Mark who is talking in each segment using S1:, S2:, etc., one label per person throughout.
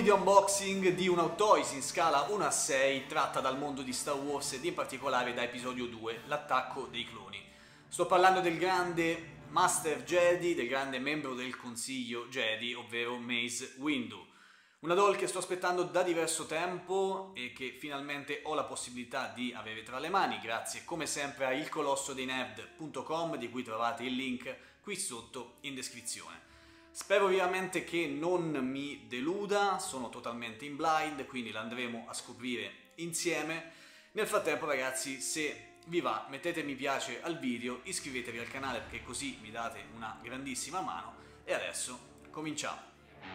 S1: video unboxing di un Hot Toys in scala 1:6 tratta dal mondo di Star Wars ed in particolare da episodio 2, l'attacco dei cloni. Sto parlando del grande Master Jedi, del grande membro del Consiglio Jedi, ovvero Mace Windu. Una doll che sto aspettando da diverso tempo e che finalmente ho la possibilità di avere tra le mani, grazie come sempre a ilcolossodeinerd.com, di cui trovate il link qui sotto in descrizione. Spero vivamente che non mi deluda, sono totalmente in blind, quindi l'andremo a scoprire insieme. Nel frattempo ragazzi, se vi va, mettete mi piace al video, iscrivetevi al canale perché così mi date una grandissima mano e adesso cominciamo.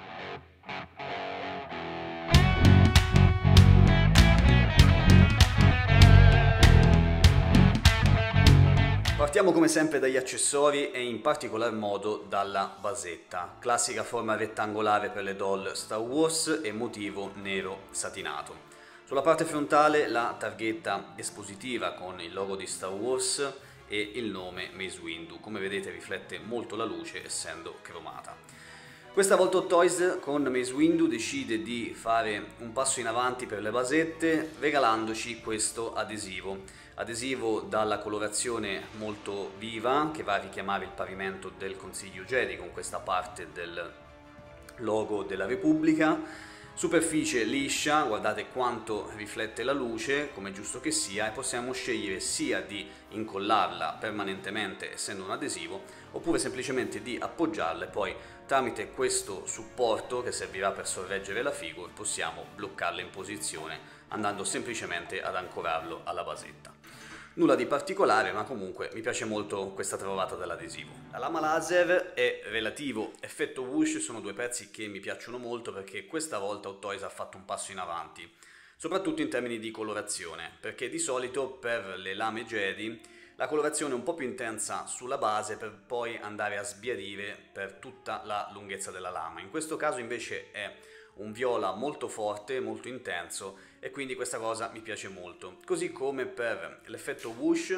S1: Partiamo come sempre dagli accessori e in particolar modo dalla basetta, classica forma rettangolare per le doll Star Wars e motivo nero satinato. Sulla parte frontale la targhetta espositiva con il logo di Star Wars e il nome Mace Windu, come vedete riflette molto la luce essendo cromata. Questa volta Hot Toys con Mace Windu decide di fare un passo in avanti per le basette regalandoci questo adesivo dalla colorazione molto viva che va a richiamare il pavimento del Consiglio Jedi con questa parte del logo della Repubblica. Superficie liscia, guardate quanto riflette la luce, come giusto che sia, e possiamo scegliere sia di incollarla permanentemente essendo un adesivo, oppure semplicemente di appoggiarla e poi tramite questo supporto che servirà per sorreggere la figure possiamo bloccarla in posizione andando semplicemente ad ancorarlo alla basetta. Nulla di particolare, ma comunque mi piace molto questa trovata dell'adesivo. La lama laser e relativo effetto whoosh sono due pezzi che mi piacciono molto perché questa volta Hot Toys ha fatto un passo in avanti, soprattutto in termini di colorazione, perché di solito per le lame Jedi la colorazione è un po' più intensa sulla base per poi andare a sbiadire per tutta la lunghezza della lama. In questo caso invece è un viola molto forte, molto intenso e quindi questa cosa mi piace molto. Così come per l'effetto whoosh,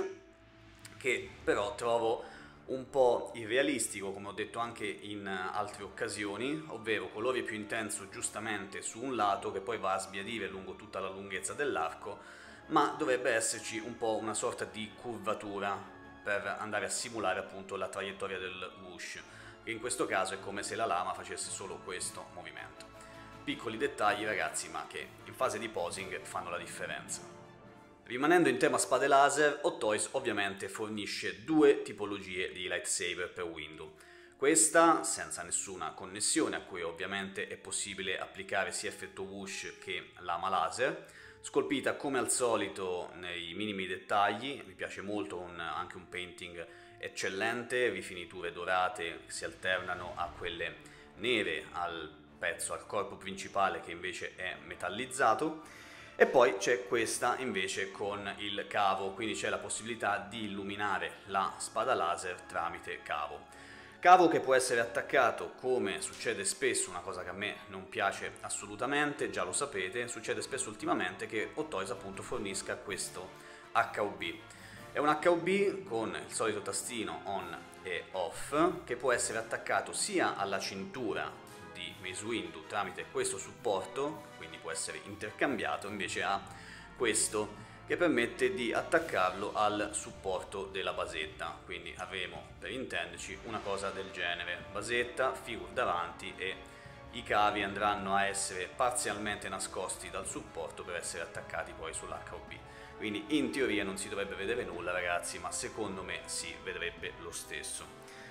S1: che però trovo un po' irrealistico, come ho detto anche in altre occasioni, ovvero colore più intenso giustamente su un lato che poi va a sbiadire lungo tutta la lunghezza dell'arco, ma dovrebbe esserci un po' una sorta di curvatura per andare a simulare appunto la traiettoria del whoosh, che in questo caso è come se la lama facesse solo questo movimento. Piccoli dettagli ragazzi, ma che in fase di posing fanno la differenza. Rimanendo in tema spade laser, Hot Toys ovviamente fornisce due tipologie di lightsaber per Windu. Questa senza nessuna connessione, a cui ovviamente è possibile applicare sia effetto whoosh che lama laser, scolpita come al solito nei minimi dettagli. Mi piace molto anche un painting eccellente, rifiniture dorate che si alternano a quelle nere al corpo principale che invece è metallizzato, e poi c'è questa invece con il cavo, quindi c'è la possibilità di illuminare la spada laser tramite cavo che può essere attaccato, come succede spesso, una cosa che a me non piace assolutamente, già lo sapete, succede spesso ultimamente che Hot Toys appunto fornisca questo HUB. È un HUB con il solito tastino on e off che può essere attaccato sia alla cintura di Mace Windu tramite questo supporto, quindi può essere intercambiato, invece ha questo che permette di attaccarlo al supporto della basetta, quindi avremo, per intenderci, una cosa del genere: basetta, figure davanti e i cavi andranno a essere parzialmente nascosti dal supporto per essere attaccati poi sull'HUB. Quindi in teoria non si dovrebbe vedere nulla ragazzi, ma secondo me si vedrebbe lo stesso.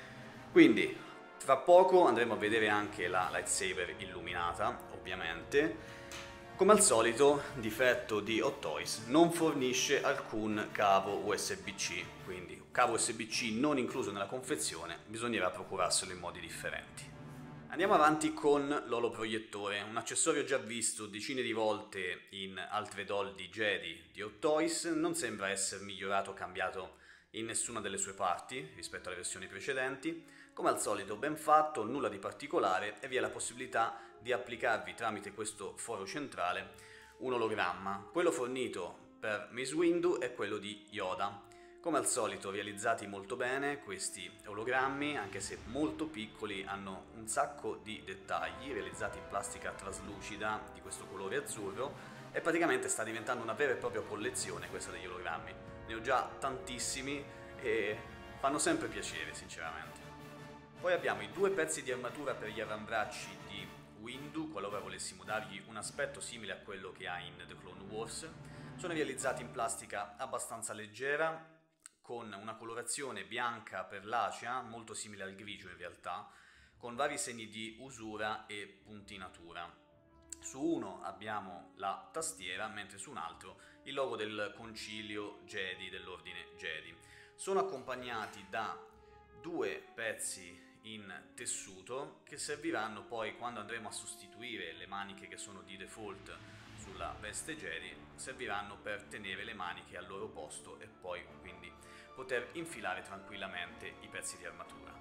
S1: Quindi tra poco andremo a vedere anche la lightsaber illuminata, ovviamente. Come al solito, difetto di Hot Toys, non fornisce alcun cavo USB-C, quindi cavo USB-C non incluso nella confezione, bisognerà procurarselo in modi differenti. Andiamo avanti con l'oloproiettore, un accessorio già visto decine di volte in altre doll di Jedi di Hot Toys, non sembra essere migliorato o cambiato in nessuna delle sue parti rispetto alle versioni precedenti. Come al solito ben fatto, nulla di particolare, e vi è la possibilità di applicarvi tramite questo foro centrale un ologramma. Quello fornito per Mace Windu è quello di Yoda. Come al solito realizzati molto bene questi ologrammi, anche se molto piccoli, hanno un sacco di dettagli realizzati in plastica traslucida di questo colore azzurro e praticamente sta diventando una vera e propria collezione questa degli ologrammi. Ne ho già tantissimi e fanno sempre piacere sinceramente. Poi abbiamo i 2 pezzi di armatura per gli avambracci di Windu, qualora volessimo dargli un aspetto simile a quello che ha in The Clone Wars. Sono realizzati in plastica abbastanza leggera, con una colorazione bianca perlacea, molto simile al grigio in realtà, con vari segni di usura e puntinatura. Su uno abbiamo la tastiera, mentre su un altro il logo del concilio Jedi, dell'ordine Jedi. Sono accompagnati da 2 pezzi in tessuto che serviranno poi quando andremo a sostituire le maniche che sono di default sulla veste Jedi, serviranno per tenere le maniche al loro posto e poi quindi poter infilare tranquillamente i pezzi di armatura.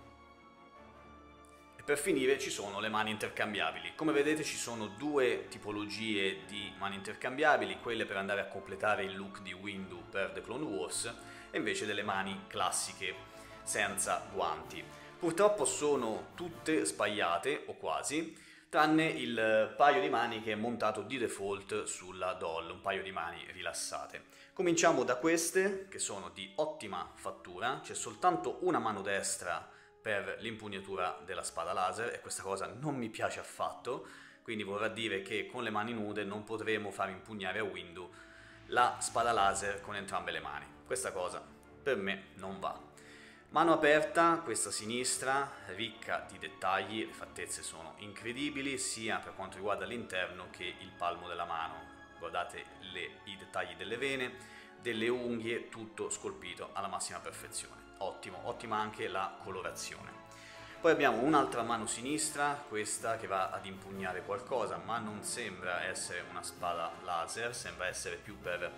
S1: E per finire ci sono le mani intercambiabili. Come vedete ci sono 2 tipologie di mani intercambiabili, quelle per andare a completare il look di Windu per The Clone Wars e invece delle mani classiche senza guanti. Purtroppo sono tutte spagliate, o quasi, tranne il paio di mani che è montato di default sulla doll, un paio di mani rilassate. Cominciamo da queste, che sono di ottima fattura, c'è soltanto una mano destra per l'impugnatura della spada laser e questa cosa non mi piace affatto, quindi vorrà dire che con le mani nude non potremo far impugnare a Windu la spada laser con entrambe le mani. Questa cosa per me non va. Mano aperta, questa sinistra, ricca di dettagli, le fattezze sono incredibili sia per quanto riguarda l'interno che il palmo della mano. Guardate i dettagli delle vene, delle unghie, tutto scolpito alla massima perfezione. Ottimo, ottima anche la colorazione. Poi abbiamo un'altra mano sinistra, questa che va ad impugnare qualcosa, ma non sembra essere una spada laser, sembra essere più per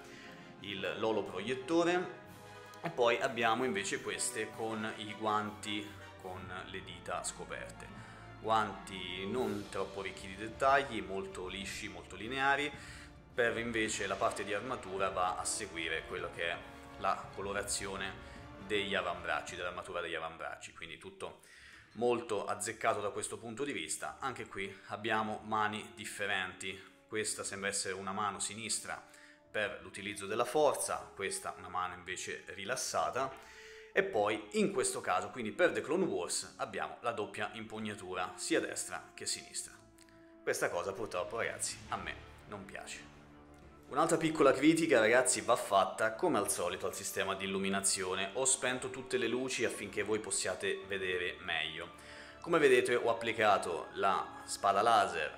S1: l'oloproiettore. E poi abbiamo invece queste con i guanti con le dita scoperte. Guanti non troppo ricchi di dettagli, molto lisci, molto lineari, per invece la parte di armatura va a seguire quello che è la colorazione degli avambracci, dell'armatura degli avambracci, quindi tutto molto azzeccato da questo punto di vista. Anche qui abbiamo mani differenti, questa sembra essere una mano sinistra per l'utilizzo della forza, questa una mano invece rilassata e poi in questo caso, quindi per The Clone Wars, abbiamo la doppia impugnatura sia destra che sinistra. Questa cosa purtroppo ragazzi a me non piace. Un'altra piccola critica ragazzi va fatta come al solito al sistema di illuminazione. Ho spento tutte le luci affinché voi possiate vedere meglio. Come vedete ho applicato la spada laser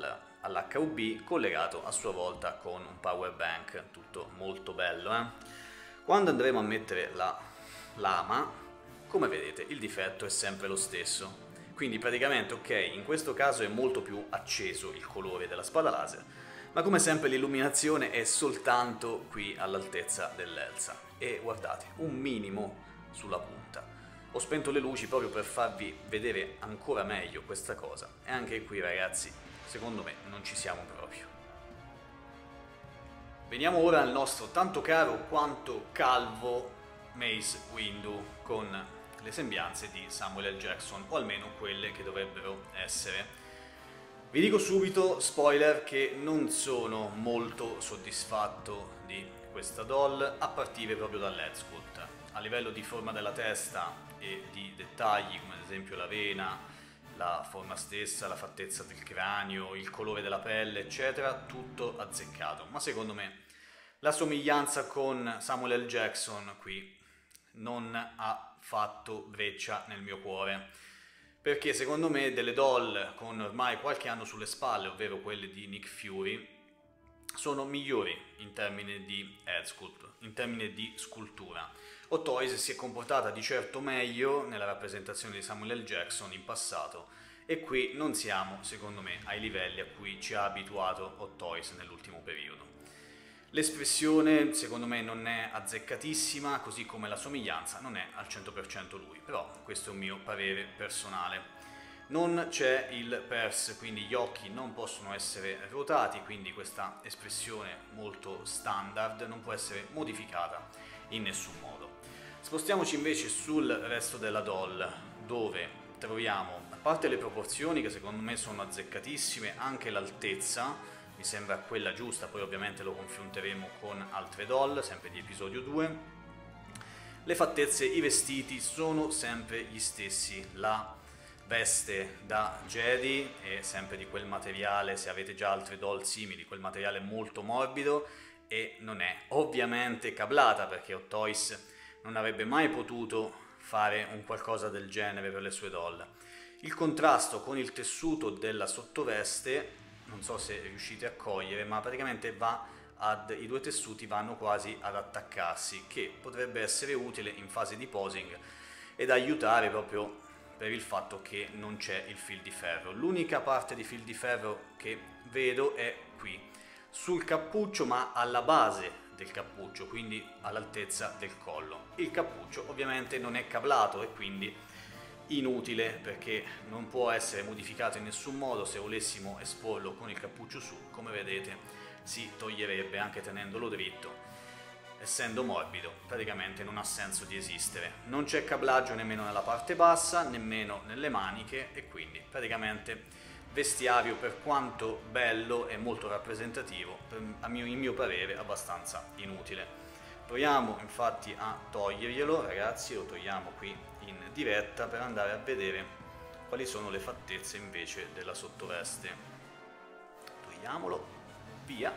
S1: all'HUB collegato a sua volta con un power bank, tutto molto bello. Quando andremo a mettere la lama, come vedete il difetto è sempre lo stesso, quindi praticamente ok, in questo caso è molto più acceso il colore della spada laser, ma come sempre l'illuminazione è soltanto qui all'altezza dell'elsa e guardate, un minimo sulla punta. Ho spento le luci proprio per farvi vedere ancora meglio questa cosa e anche qui ragazzi secondo me non ci siamo proprio. Veniamo ora al nostro tanto caro quanto calvo Mace Windu con le sembianze di Samuel L. Jackson, o almeno quelle che dovrebbero essere. Vi dico subito, spoiler, che non sono molto soddisfatto di questa doll a partire proprio dall'head sculpt. A livello di forma della testa e di dettagli come ad esempio la vena, la forma stessa, la fattezza del cranio, il colore della pelle, eccetera, tutto azzeccato. Ma secondo me la somiglianza con Samuel L. Jackson qui non ha fatto breccia nel mio cuore, perché secondo me delle doll con ormai qualche anno sulle spalle, ovvero quelle di Nick Fury, sono migliori in termini di head sculpt, in termini di scultura. Hot Toys si è comportata di certo meglio nella rappresentazione di Samuel L. Jackson in passato e qui non siamo, secondo me, ai livelli a cui ci ha abituato Hot Toys nell'ultimo periodo. L'espressione secondo me non è azzeccatissima, così come la somiglianza non è al 100% lui, però questo è un mio parere personale. Non c'è il pers, quindi gli occhi non possono essere ruotati, quindi questa espressione molto standard non può essere modificata in nessun modo. Spostiamoci invece sul resto della doll, dove troviamo, a parte le proporzioni che secondo me sono azzeccatissime, anche l'altezza mi sembra quella giusta, poi ovviamente lo confronteremo con altre doll, sempre di episodio 2. Le fattezze, i vestiti sono sempre gli stessi, la veste da Jedi è sempre di quel materiale, se avete già altre doll simili, quel materiale molto morbido, e non è ovviamente cablata, perché Hot Toys non avrebbe mai potuto fare un qualcosa del genere per le sue doll. Il contrasto con il tessuto della sottoveste, non so se riuscite a cogliere, ma praticamente i due tessuti vanno quasi ad attaccarsi, che potrebbe essere utile in fase di posing ed aiutare proprio per il fatto che non c'è il fil di ferro. L'unica parte di fil di ferro che vedo è qui, sul cappuccio, ma alla base del cappuccio, quindi all'altezza del collo. Il cappuccio ovviamente non è cablato e quindi inutile, perché non può essere modificato in nessun modo. Se volessimo esporlo con il cappuccio su, come vedete, si toglierebbe anche tenendolo dritto. Essendo morbido, praticamente non ha senso di esistere. Non c'è cablaggio nemmeno nella parte bassa, nemmeno nelle maniche, e quindi praticamente vestiario, per quanto bello e molto rappresentativo, in mio parere abbastanza inutile. Proviamo infatti a toglierglielo, ragazzi, lo togliamo qui in diretta per andare a vedere quali sono le fattezze invece della sottoveste. Togliamolo, via.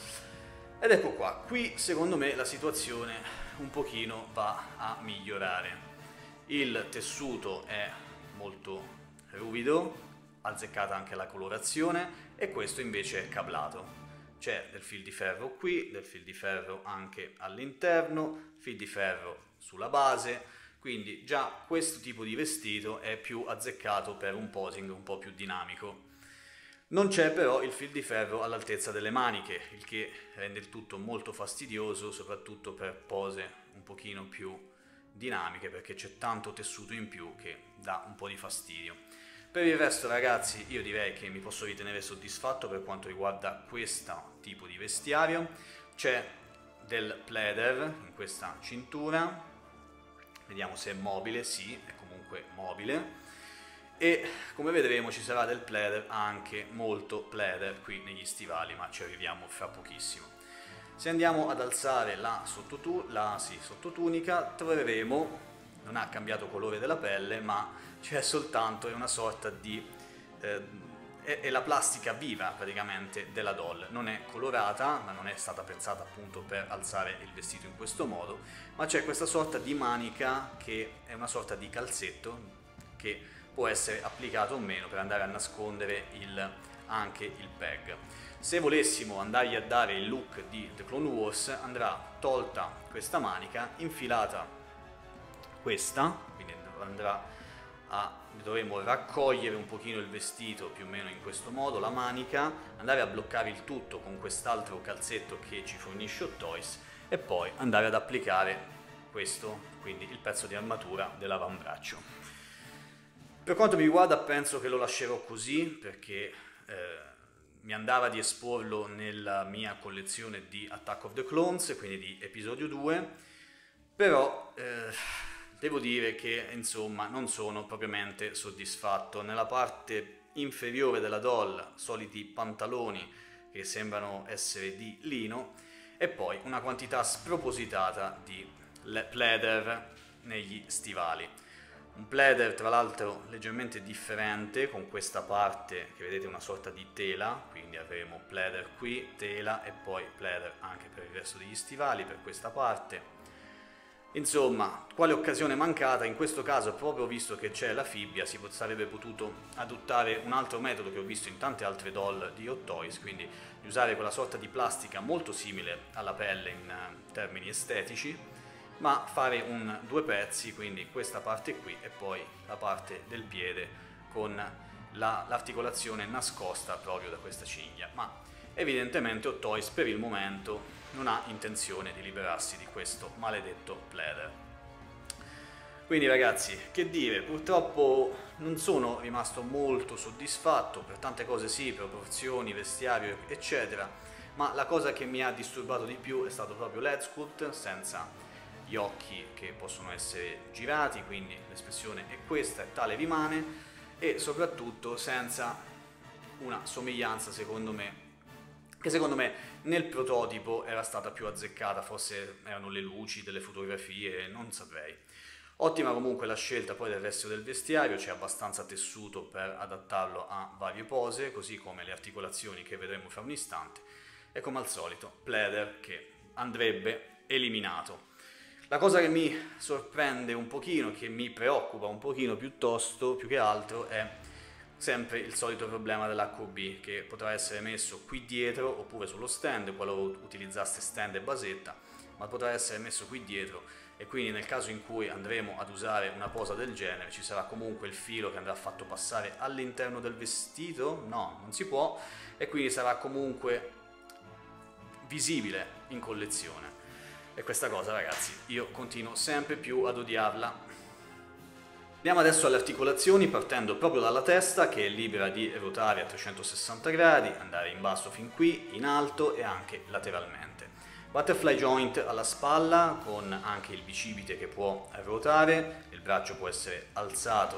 S1: Ed ecco qua, qui secondo me la situazione un pochino va a migliorare. Il tessuto è molto ruvido, azzeccata anche la colorazione, e questo invece è cablato. C'è del fil di ferro qui, del fil di ferro anche all'interno, fil di ferro sulla base, quindi già questo tipo di vestito è più azzeccato per un posing un po' più dinamico. Non c'è però il fil di ferro all'altezza delle maniche, il che rende il tutto molto fastidioso, soprattutto per pose un pochino più dinamiche, perché c'è tanto tessuto in più che dà un po' di fastidio. Per il resto, ragazzi, io direi che mi posso ritenere soddisfatto per quanto riguarda questo tipo di vestiario. C'è del pleather in questa cintura, vediamo se è mobile. Sì, è comunque mobile. E come vedremo ci sarà del pleather, anche molto pleather qui negli stivali, ma ci arriviamo fra pochissimo. Se andiamo ad alzare la sottotunica, troveremo, non ha cambiato colore della pelle, ma c'è soltanto una sorta di è la plastica viva praticamente della doll. Non è colorata, ma non è stata pensata appunto per alzare il vestito in questo modo, ma c'è questa sorta di manica che è una sorta di calzetto che può essere applicato o meno per andare a nascondere anche il peg. Se volessimo andargli a dare il look di The Clone Wars, andrà tolta questa manica, infilata questa, quindi dovremo raccogliere un pochino il vestito più o meno in questo modo, la manica, andare a bloccare il tutto con quest'altro calzetto che ci fornisce Hot Toys, e poi andare ad applicare questo, quindi il pezzo di armatura dell'avambraccio. Per quanto mi riguarda penso che lo lascerò così, perché mi andava di esporlo nella mia collezione di Attack of the Clones, quindi di episodio 2, però devo dire che insomma non sono propriamente soddisfatto. Nella parte inferiore della doll soliti pantaloni che sembrano essere di lino, e poi una quantità spropositata di pleather negli stivali. Un pleather tra l'altro leggermente differente, con questa parte che vedete una sorta di tela, quindi avremo pleather qui, tela, e poi pleather anche per il resto degli stivali, per questa parte. Insomma, quale occasione mancata. In questo caso, proprio visto che c'è la fibbia, si sarebbe potuto adottare un altro metodo che ho visto in tante altre doll di Hot Toys, quindi di usare quella sorta di plastica molto simile alla pelle in termini estetici, ma fare due pezzi, quindi questa parte qui e poi la parte del piede con l'articolazione nascosta proprio da questa cinghia. Ma evidentemente Hot Toys per il momento non ha intenzione di liberarsi di questo maledetto pleather. Quindi ragazzi, che dire, purtroppo non sono rimasto molto soddisfatto, per tante cose sì, proporzioni, vestiario eccetera, ma la cosa che mi ha disturbato di più è stato proprio l'head sculpt senza gli occhi che possono essere girati, quindi l'espressione è questa e tale rimane, e soprattutto senza una somiglianza che secondo me nel prototipo era stata più azzeccata, forse erano le luci delle fotografie, non saprei. Ottima comunque la scelta poi del resto del vestiario, c'è abbastanza tessuto per adattarlo a varie pose, così come le articolazioni che vedremo fra un istante, e come al solito pleather che andrebbe eliminato. La cosa che mi sorprende un pochino, che mi preoccupa un pochino piuttosto, più che altro, è sempre il solito problema dell'HOB, che potrà essere messo qui dietro oppure sullo stand, qualora utilizzaste stand e basetta, ma potrà essere messo qui dietro, e quindi nel caso in cui andremo ad usare una posa del genere ci sarà comunque il filo che andrà fatto passare all'interno del vestito, no, non si può, e quindi sarà comunque visibile in collezione. E questa cosa, ragazzi, io continuo sempre più ad odiarla. Andiamo adesso alle articolazioni, partendo proprio dalla testa, che è libera di ruotare a 360 gradi, andare in basso fin qui, in alto e anche lateralmente. Butterfly joint alla spalla, con anche il bicipite che può ruotare, il braccio può essere alzato,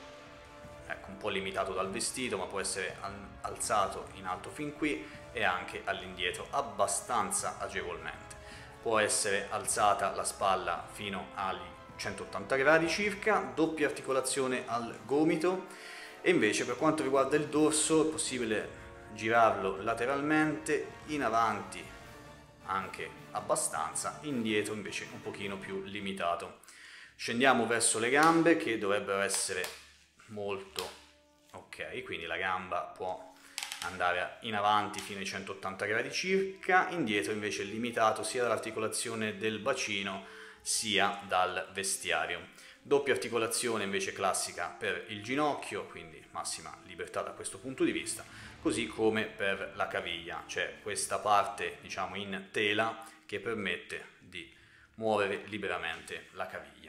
S1: ecco, un po' limitato dal vestito, ma può essere alzato in alto fin qui e anche all'indietro abbastanza agevolmente. Può essere alzata la spalla fino ai 180 gradi circa, doppia articolazione al gomito, e invece per quanto riguarda il dorso è possibile girarlo lateralmente, in avanti anche abbastanza, indietro invece un pochino più limitato. Scendiamo verso le gambe, che dovrebbero essere molto ok, quindi la gamba può andare in avanti fino ai 180 gradi circa, indietro invece è limitato sia dall'articolazione del bacino sia dal vestiario. Doppia articolazione invece classica per il ginocchio, quindi massima libertà da questo punto di vista, così come per la caviglia, c'è questa parte diciamo in tela che permette di muovere liberamente la caviglia.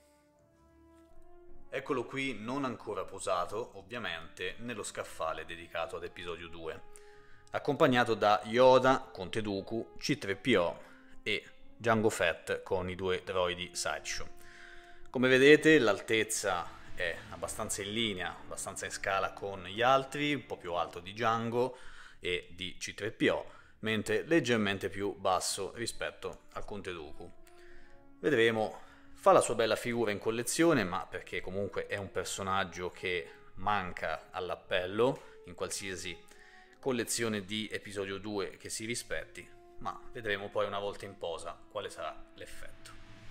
S1: Eccolo qui, non ancora posato, ovviamente, nello scaffale dedicato ad episodio 2, accompagnato da Yoda, Conte Dooku, C3PO e Jango Fett con i due droidi Sideshow. Come vedete l'altezza è abbastanza in linea, abbastanza in scala con gli altri, un po' più alto di Jango e di C3PO, mentre leggermente più basso rispetto al Conte Dooku. Vedremo. Fa la sua bella figura in collezione, ma perché comunque è un personaggio che manca all'appello in qualsiasi collezione di episodio 2 che si rispetti, ma vedremo poi una volta in posa quale sarà l'effetto.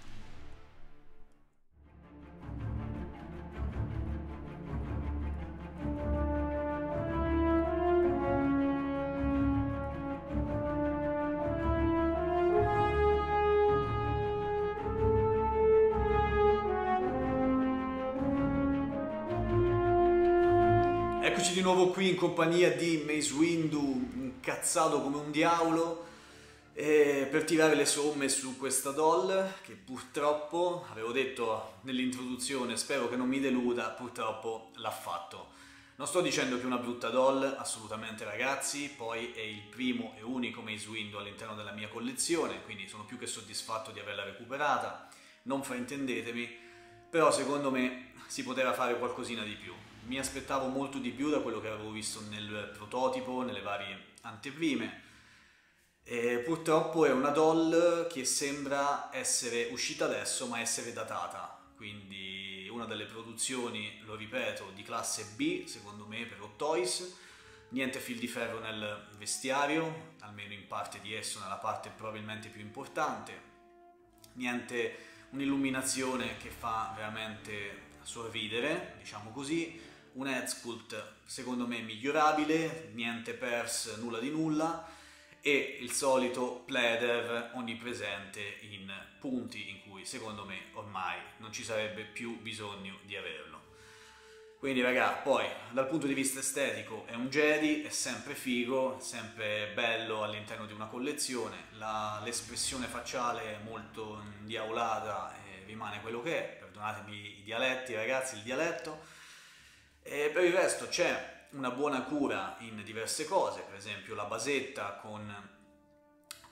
S1: Eccoci di nuovo qui in compagnia di Mace Windu, incazzato come un diavolo, per tirare le somme su questa doll che purtroppo, avevo detto nell'introduzione, spero che non mi deluda, purtroppo l'ha fatto. Non sto dicendo che è una brutta doll, assolutamente ragazzi, poi è il primo e unico Mace Windu all'interno della mia collezione, quindi sono più che soddisfatto di averla recuperata, non fraintendetemi, però secondo me si poteva fare qualcosina di più. Mi aspettavo molto di più da quello che avevo visto nel prototipo, nelle varie anteprime. E purtroppo è una doll che sembra essere uscita adesso ma essere datata, quindi una delle produzioni, lo ripeto, di classe B secondo me per Hot Toys. Niente fil di ferro nel vestiario, almeno in parte di esso, nella parte probabilmente più importante, niente un'illuminazione che fa veramente sorridere, diciamo così, un head sculpt secondo me migliorabile, niente pers, nulla di nulla, e il solito pleather onnipresente in punti in cui secondo me ormai non ci sarebbe più bisogno di averlo. Quindi raga, poi dal punto di vista estetico è un Jedi, è sempre figo, è sempre bello all'interno di una collezione, l'espressione facciale è molto indiavolata e rimane quello che è, perdonatemi i dialetti ragazzi, il dialetto. E per il resto c'è una buona cura in diverse cose, per esempio la basetta con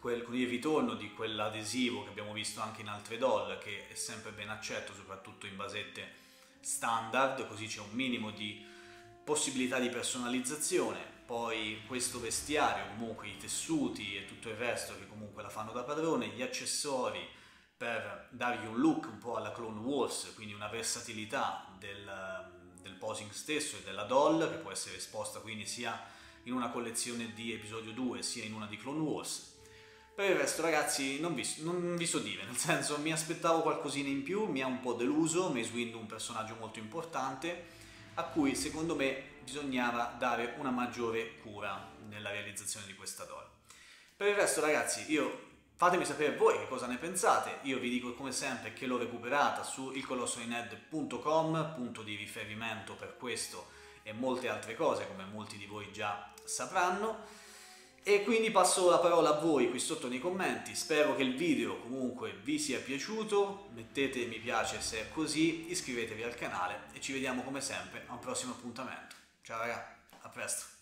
S1: con il ritorno di quell'adesivo che abbiamo visto anche in altre doll, che è sempre ben accetto, soprattutto in basette standard, così c'è un minimo di possibilità di personalizzazione. Poi questo vestiario, comunque i tessuti e tutto il resto che comunque la fanno da padrone, gli accessori per dargli un look un po' alla Clone Wars, quindi una versatilità del posing stesso e della doll, che può essere esposta quindi sia in una collezione di episodio 2 sia in una di Clone Wars. Per il resto ragazzi non vi so dire, nel senso mi aspettavo qualcosina in più, mi ha un po' deluso, Mace Windu è un personaggio molto importante a cui secondo me bisognava dare una maggiore cura nella realizzazione di questa doll. Per il resto ragazzi fatemi sapere voi che cosa ne pensate, io vi dico come sempre che l'ho recuperata su ilcolossolined.com, punto di riferimento per questo e molte altre cose come molti di voi già sapranno. E quindi passo la parola a voi qui sotto nei commenti, spero che il video comunque vi sia piaciuto, mettete mi piace se è così, iscrivetevi al canale e ci vediamo come sempre a un prossimo appuntamento. Ciao raga, a presto!